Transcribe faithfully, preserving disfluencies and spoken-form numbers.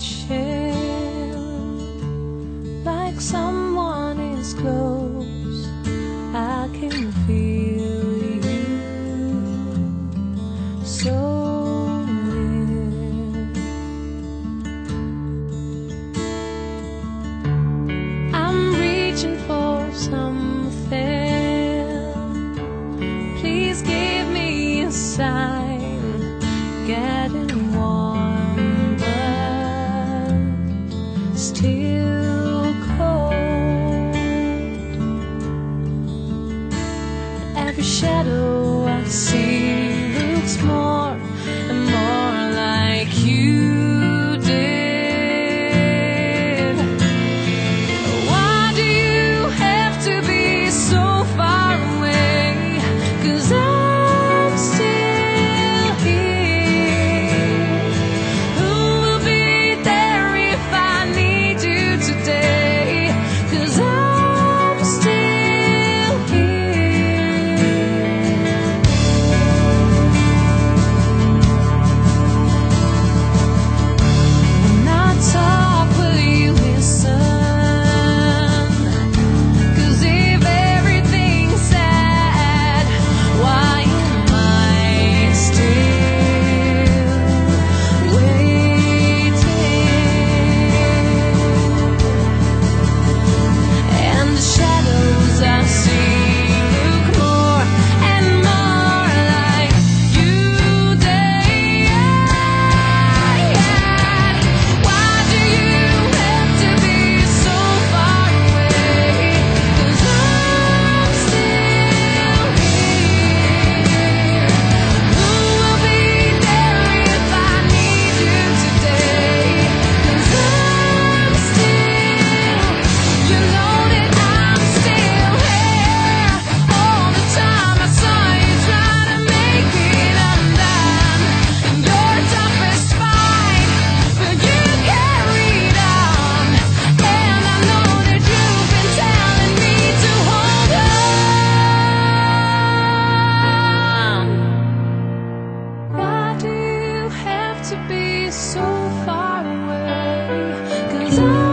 watching, like someone is close. I can feel you so near. I'm reaching for something. Please give me a sign. Getting warm, but still cold. Every shadow I see looks more and more like you did. Why do you have to be so far away? 'Cause I'm still here. Who will be there if I need you today? 'Cause I'm still here. When I talk, will you listen? 'Cause if everything's sad, why am I still waiting? And the shadows I see look more and more like you did. Why do you have to be so far away? 'Cause I'm still here. Who will be there if I need you today? 'Cause I'm still, you know that I'm still here. All the time I saw you trying to make it undone in your toughest fight, but you carried on. And I know that you've been telling me to hold on. Why do you have to be so far away? 'Cause I